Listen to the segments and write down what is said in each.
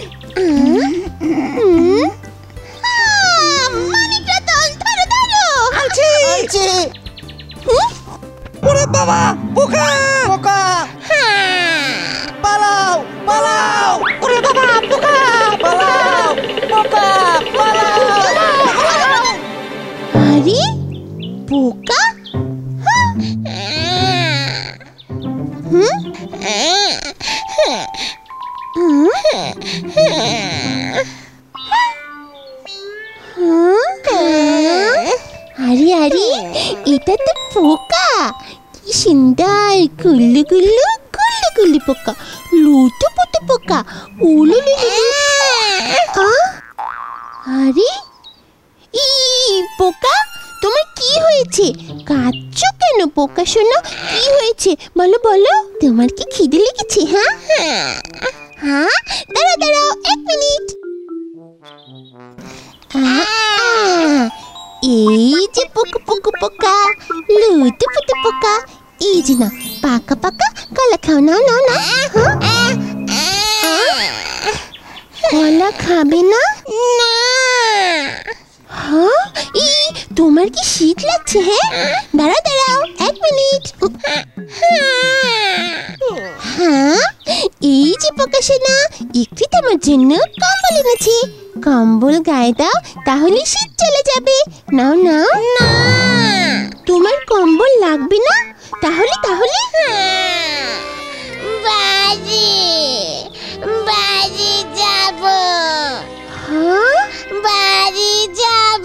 মানিক রতন, ধরো ধরো। আছি। ওরে বাবা, পোকা পোকা, পালাও পালাও। ওরে বাবা, পোকা পালাও, পোকা পালাও। আরে পোকা, আরে আরে এটা তো পোকা, কি সুন্দর গুল্লু গুল্লু গুল্লু গুল্লু পোকা, লুটু পুটু পোকা, উলু আরে পোকা, তোমার কি হয়েছে? কাঁদছো কেন পোকা শোনা? কি হয়েছে বলো বলো, তোমার কি খিদে লেগেছে? হ্যাঁ হ্যাঁ, দাঁড়াও দাঁড়াও 1 মিনিট। এই যে পোকা পোকা পোকা, লুটু পুটু পোকা, এই যে না পাকা পাকা কলা খাও, নাও নাও না। কলা খাবে না? হ্যাঁ, তোমার কি শীত লাগছে? হ্যাঁ দাঁড়াও দাঁড়াও 1 মিনিট। হ্যাঁ, এই যে পোকা সোনা, একটু তোমার জন্য কম্বল এনেছি, কম্বল গায়ে দাও, তাহলে শীত চলে যাবে। নাও নাও। না, তোমার কম্বল লাগবে না? তাহলে তাহলে বাড়ি বাড়ি যাব। হ্যাঁ, বাড়ি যাব।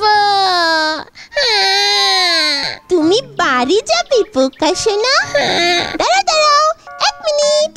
তুমি বাড়ি যাবে পোকা সোনা? দাঁড়াও দাঁড়াও 1 মিনিট।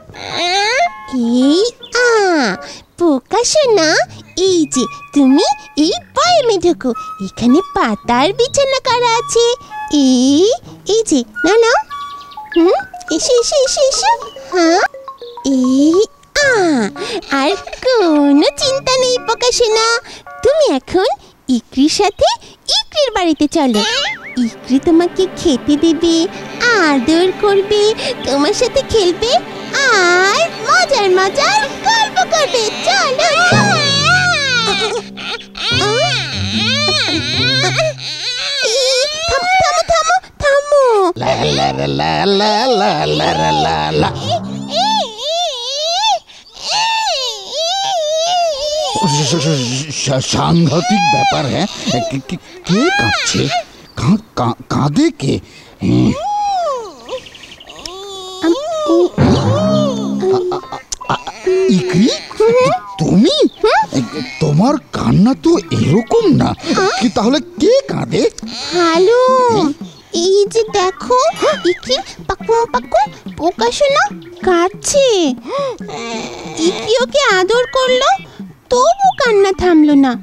এই পোকা সোনা, এই যে তুমি এই বয়ামে ঢোকো, এখানে পাতার বিছানা করা আছে। এই যে নাও নাও। এসো এসো এসো এসো। হ্যাঁ, এই আর কোনো চিন্তা নেই পোকা সোনা, তুমি এখন ইকরির সাথে ইকরির বাড়িতে চলো। ইকরি তোমাকে খেতে দেবে, আদর করবে, তোমার সাথে খেলবে, আর মজার মজার গল্প করবে। চলো থামো থামো থামো। সাংঘাতিক ব্যাপার। হ্যাঁ, কে কাঁদছে? কাঁদে কে? ইকরি, তুমি? তোমার কান্না তো এরকম না, কি তাহলে কে কাঁদে? হালুম, এই যে দেখো ইকরি পাকু পাকু পোকা সোনা কাঁদছে। ইকরি ওকে আদর করলো, তবু কান্না থামলো না।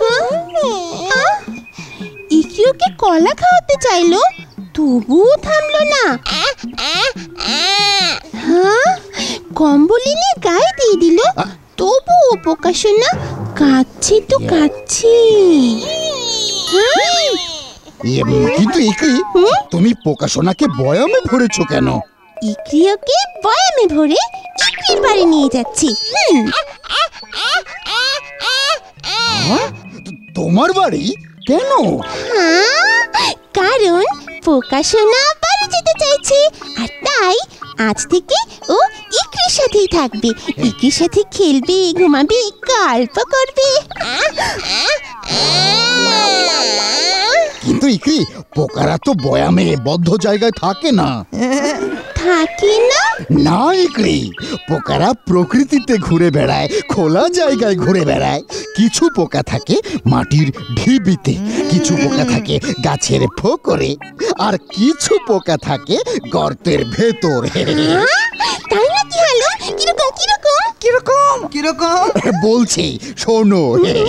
ইকরি ওকে কলা খাওয়াতে চাইলো, তবুও থামলো না। হ্যাঁ, কম্বল এনে গায়ে দিয়ে দিল, তবুও পোকা সোনা কাঁদছে তো কাঁদছে। কিন্তু ইকরি, তুমি পোকা সোনাকে বয়ামে ভরেছো কেন? ইকরি ওকে বয়ামে ভরে ইকরির বাড়ি নিয়ে যাচ্ছি। তোমার বাড়ি? কেন? কারণ পোকা সোনা বাড়ি যেতে চাইছে, আর তাই আজ থেকে ও ইকরির সাথেই থাকবে, ইকরির সাথে খেলবে, ঘুমাবে, গল্প করবে। কিন্তু ইকরি, পোকারা তো বয়ামে বদ্ধ জায়গায় থাকে না। থাকে না? না ইকরি, পোকারা প্রকৃতিতে ঘুরে বেড়ায়, খোলা জায়গায় ঘুরে বেড়ায়। কিছু পোকা থাকে মাটির ঢিবিতে, কিছু পোকা থাকে গাছের ফোকরে, আর কিছু পোকা থাকে গর্তের ভেতর। তাই নাকি হালুম? কিরকম কিরকম কিরকম কিরকম বলছি শোনো।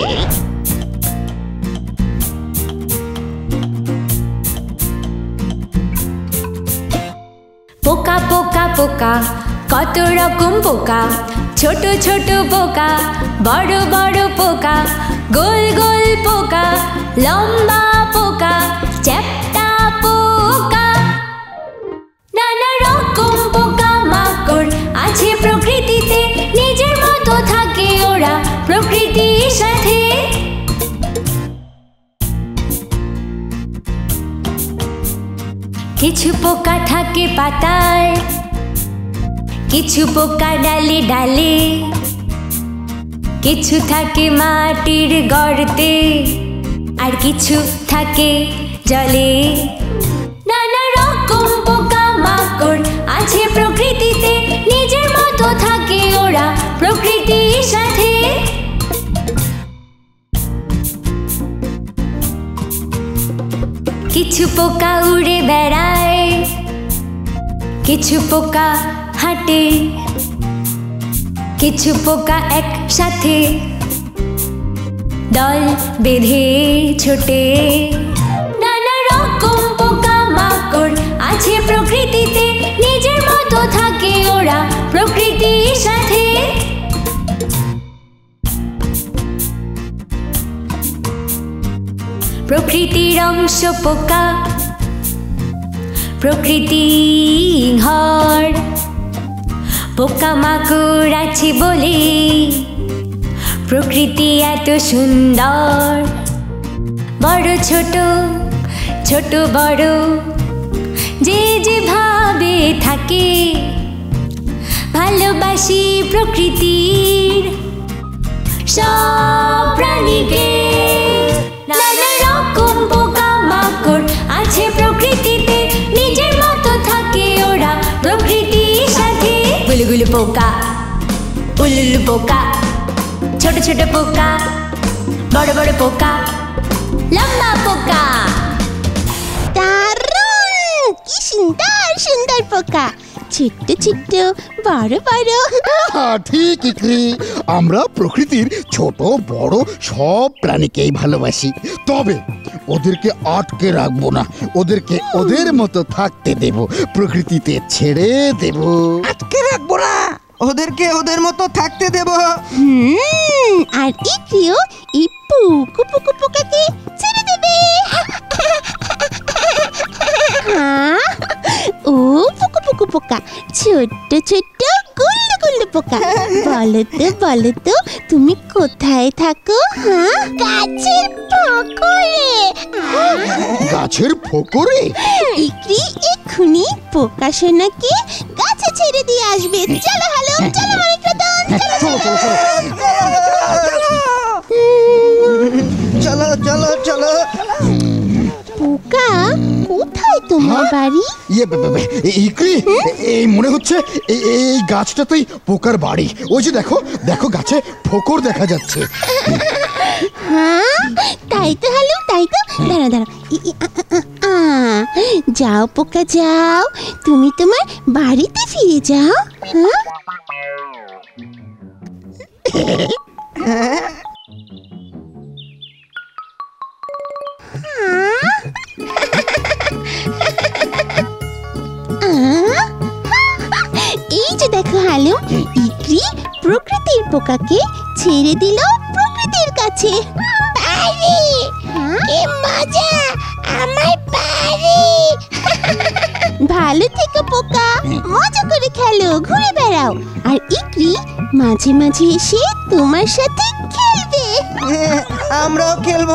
পোকা পোকা পোকা, কত রকম পোকা, ছোট ছোট পোকা, বড় বড় পোকা, গোল গোল পোকা, লম্বা পোকা, চ্যাপ্টা পোকা, নানা রকম পোকা মাকড় আছে প্রকৃতিতে, নিজের মতো থাকে ওরা পোকা থাকে পাতায়, কিছু পোকা ডালে ডালে, কিছু থাকে মাটির গর্তে, আর কিছু থাকে জলে। নানা রকম পোকা মাকড় আছে প্রকৃতিতে, নিজের মতো থাকে ওরা প্রকৃতির সাথে। কিছু পোকা উড়ে বেড়ায়, কিছু পোকা হাঁটে, কিছু পোকা একসাথে দল বেঁধে ছোটে। নানা রকম পোকা মাকড় আছে প্রকৃতিতে, নিজের মতো থাকে ওরা প্রকৃতির সাথে। প্রকৃতির অংশ পোকা, প্রকৃতি ঘর, পোকা মাকড় আছে বলে প্রকৃতি এত সুন্দর। বড় ছোট, ছোট বড় যে যেভাবে থাকে, ভালোবাসি প্রকৃতির সব প্রাণীকে। নানা রকম পোকা মাকড় আছে প্রকৃতিতে, নিজের মতো থাকে ওরা প্রকৃতির সাথে। গুলুগুলু পোকা, উল্লুলু পোকা, ছোট ছোট পোকা, বড় বড় পোকা, লম্বা পোকা। দারুণ! কি সুন্দর সুন্দর পোকা, ছোট্ট ছোট্ট, বড় বড়। ঠিক ইকরি, আমরা প্রকৃতির ছোট বড় সব প্রাণীকেই ভালোবাসি, তবে ওদেরকে আটকে রাখবো না, ওদেরকে ওদের মতো থাকতে দেব, প্রকৃতিতে ছেড়ে দেব। আটকে রাখবো না, ওদেরকে ওদের মতো থাকতে দেব। আর ইকরিও এই পুকু পুকু পোকাকে ছেড়ে দেবে। ও পুকু পুকু পোকা, ছোট্ট ছোট্ট গুল্লু গুল্লু পোকা, বলো তো তুমি কোথায় থাকো? গাছের ফোকরে। গাছের ফোকরে? ইকরি এক্ষুনি পোকা সোনাকে গাছে ছেড়ে দিয়ে আসবে। চলো হালুম, চলো মানিকরতন, চলো চলো চলো। পোকা কোথায় তোমার বাড়ি? ইকরি, এই মনে হচ্ছে এই গাছটাতেই পোকার বাড়ি। ওই যে দেখো দেখো, গাছে ফোকর দেখা যাচ্ছে। হ্যাঁ তাই তো হালুম, তাই তো। দাঁড়া, যাও পোকা যাও, তুমি তোমার বাড়িতে ফিরে যাও। এই যে দেখো হালুম, ইকরি প্রকৃতির পোকাকে ছেড়ে দিল প্রকৃতির কাছে। বাড়ি, কি মজা, আমার বাড়ি। ভালো থেকো পোকা, মজা করে খেলো, ঘুরে বেড়াও, আর ইকরি মাঝে মাঝে এসে তোমার সাথে খেলবে। আমরাও খেলবো।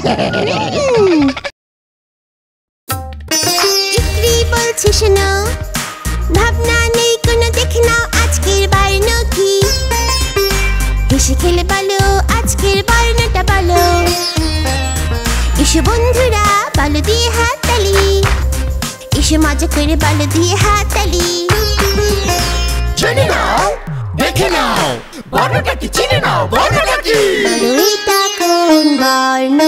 ইকরি বলছে শোনো, ভাবনা নেই কোনো, দেখে নাও আজকের বার্ন কি। হেসে খেলে বলো আজকের বার্নটা বলো। এসো বন্ধুরা বলো দিয়ে হাত তালি, এসো মজা করে বলো দিয়ে হাত তালি। জেনে নাও, দেখে নাও, বর্ণটা কি চিনে নাও, বর্ণটা কি? বলো এটা কোন বর্ণ?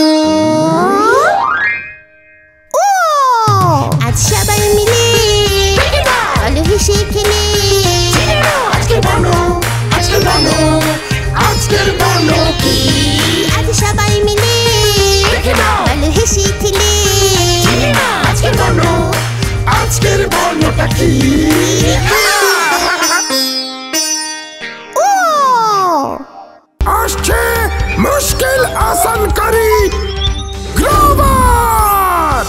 ও আজ সবাই মিলে বলো হেসে খেলে আজকের বর্ণ, আজকের বর্ণ, আজকের বর্ণ কি? আজ সবাই মিলে বলো হেসে খেলে আজকের বর্ণ, আজকের বর্ণটা কি? ও আসছে মুশকিল আসানকারী গ্লোবাল।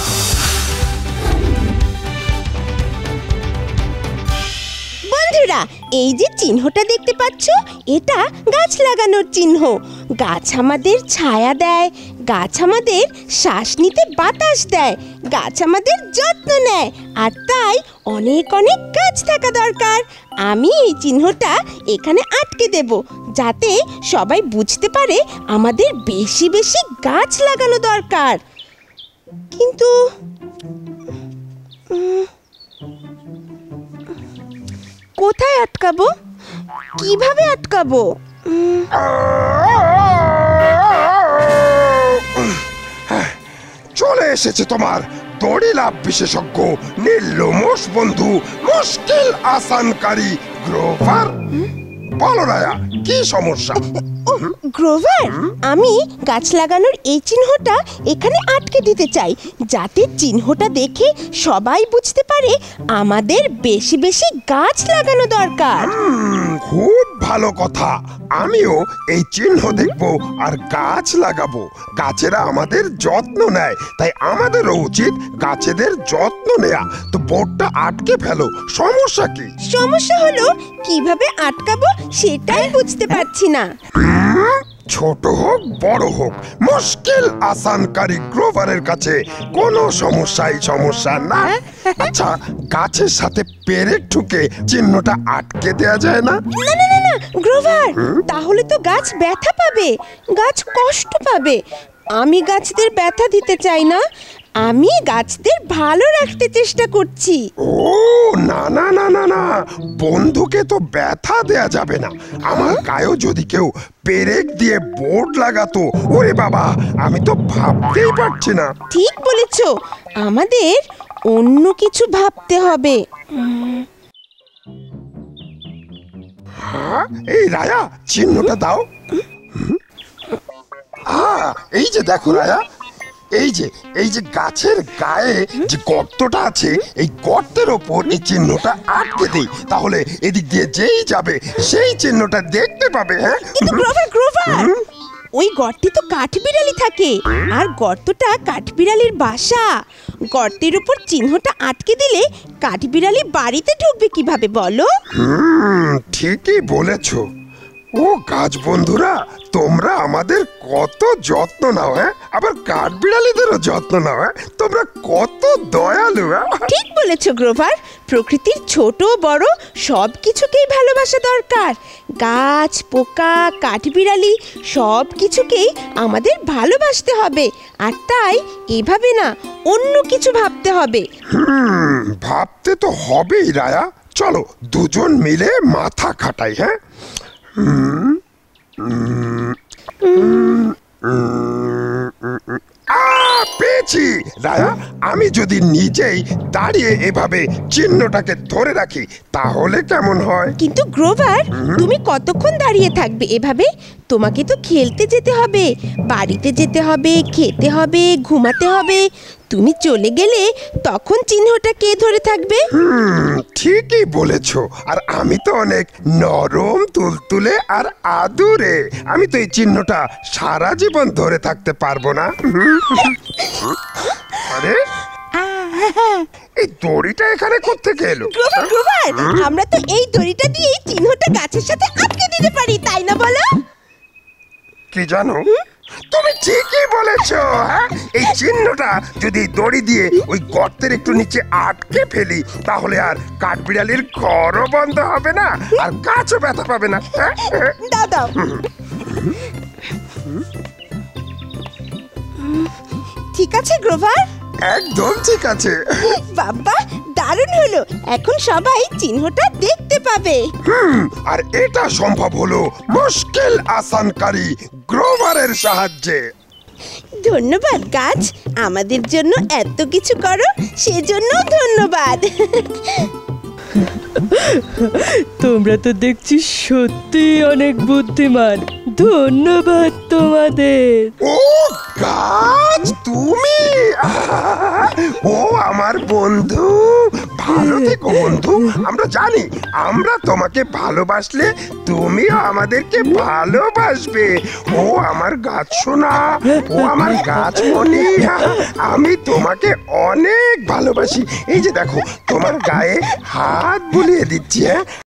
বন্ধুরা, এই যে চিহ্নটা দেখতে পাচ্ছ, এটা গাছ লাগানোর চিহ্ন। গাছ আমাদের ছায়া দেয়, গাছ আমাদের শ্বাস নিতে বাতাস দেয়, গাছ আমাদের যত্ন নেয়, আর তাই অনেক অনেক গাছ থাকা দরকার। আমি এই চিহ্নটা এখানে আটকে দেব, যাতে সবাই বুঝতে পারে আমাদের বেশি বেশি গাছ লাগানো দরকার। কিন্তু কোথায় আটকাবো, কিভাবে আটকাবো? চলে এসেছে তোমার দড়ি লাভ বিশেষজ্ঞ নীললোমশ বন্ধু মুশকিল আসানকারী গ্রোভার। বলো রায়া, কি সমস্যা? ও গ্রোভার, আমি গাছ লাগানোর এই চিহ্নটা এখানে আটকে দিতে চাই, যাতে চিহ্নটা দেখে সবাই বুঝতে পারে আমাদের বেশি বেশি গাছ লাগানো দরকার। খুব ভালো কথা। আমিও এই চিহ্ন দেখব আর গাছ লাগাবো। গাছেরা আমাদের যত্ন নেয়, তাই আমাদেরও উচিত গাছেদের যত্ন নেয়া। তো বোর্ডটা আটকে ফেলো, সমস্যা কি? সমস্যা হলো কিভাবে আটকাবো সেটাই বুঝতে পারছি না। ছোট হোক বড় হোক, মুশকিল আসানকারী গ্রোভারের কাছে কোনো সমস্যা না। আচ্ছা, গাছের সাথে পেরেক ঠুকে চিহ্নটা আটকে দেয়া যায় না? না না না না গ্রোভার, তাহলে তো গাছ ব্যথা পাবে, গাছ কষ্ট পাবে। আমি গাছদের ব্যথা দিতে চাই না, আমি গাছদের ভালো রাখতে চেষ্টা করছি। ও না না না না না, বন্ধুকে তো ব্যথা দেয়া যাবে না। আমার গায়েও যদি কেউ পেরেক দিয়ে বোর্ড লাগাতো, ওরে বাবা, আমি তো ভাবতেই পারছি না। ঠিক বলেছো, আমাদের অন্য কিছু ভাবতে হবে। এই রায়া, চিহ্নটা দাও। এই যে দেখো রায়া, এই যে গাছের গায়ে যে গর্তটা আছে, এই গর্তের ওপর এই চিহ্নটা আটকে দেই, তাহলে এদিক দিয়ে যেই যাবে সেই চিহ্নটা দেখতে পাবে। হ্যাঁ, কিন্তু গ্রোভার, ওই গর্তে তো কাঠবিড়ালি থাকে, আর গর্তটা কাঠবিড়ালির বাসা। গর্তের উপর চিহ্নটা আটকে দিলে কাঠবিড়ালি বাড়িতে ঢুকবে কিভাবে বলো? ঠিকই বলেছো। ও গাছ বন্ধুরা, তোমরা আমাদের কত যত্ন নাও। হ্যাঁ, আবার কাঠবিড়ালিদেরও যত্ন নাও। হ্যাঁ, তোমরা কত দয়ালু। ঠিক বলেছো গ্রোভার, প্রকৃতির ছোট বড় সব কিছুকেই ভালোবাসা দরকার। গাছ, পোকা, কাঠবিড়ালি সব কিছুকেই আমাদের ভালোবাসতে হবে, আর তাই এভাবে না, অন্য কিছু ভাবতে হবে। ভাবতে তো হবেই রায়া। চলো দুজন মিলে মাথা খাটাই। হ্যাঁ, পেয়েছি রায়া। আমি যদি নিজেই দাঁড়িয়ে এভাবে চিহ্নটাকে ধরে রাখি, তাহলে কেমন হয়? কিন্তু গ্রোভার, তুমি কতক্ষণ দাঁড়িয়ে থাকবে এভাবে? তোমাকে তো খেলতে যেতে হবে, বাড়িতে যেতে হবে, খেতে হবে, ঘুমাতে হবে। তুমি চলে গেলে তখন চিহ্নটা কে ধরে থাকবে? ঠিকই বলেছ। আর আমি তো অনেক নরম, তুলতুলে আর আদুরে। আমি তো এই চিহ্নটা সারা জীবন ধরে থাকতে পারবো না। আরে, এই দড়িটা এখানে কোত্থেকে এলো? গ্রোভার, আমরা তো এই দড়িটা দিয়ে চিহ্নটা গাছের সাথে আটকে দিতে পারি, তাই না বলো? কি জানো, তুমি ঠিকই বলেছো। হ্যাঁ, এই চিহ্নটা যদি দড়ি দিয়ে ওই গর্তের একটু নিচে আটকে ফেলি, তাহলে আর কাঠবিড়ালির ঘরও বন্ধ হবে না, আর গাছও ব্যথা পাবে না। দাও। ঠিক আছে গ্রোভার? একদম ঠিক আছে। বাবা, দারুণ হলো, এখন সবাই চিহ্নটা দেখতে পাবে। আর এটা সম্ভব হলো মুশকিল আসানকারী গ্রোভারের সাহায্যে। ধন্যবাদ গাছ, আমাদের জন্য এত কিছু করো, সেজন্য ধন্যবাদ। তোমরা তো দেখছি সত্যি অনেক বুদ্ধিমান, ধন্যবাদ তোমাদের। ও গাছ, তুমি? ও আমার বন্ধু, ভালো থেকো বন্ধু। আমরা জানি আমরা তোমাকে ভালোবাসলে তুমিও আমাদেরকে ভালোবাসবে। ও আমার গাছ সোনা, ও আমার গাছ মনি, আমি তোমাকে অনেক ভালোবাসি। এই যে দেখো, তোমার গায়ে হাত বুলিয়ে দিচ্ছি। হ্যাঁ,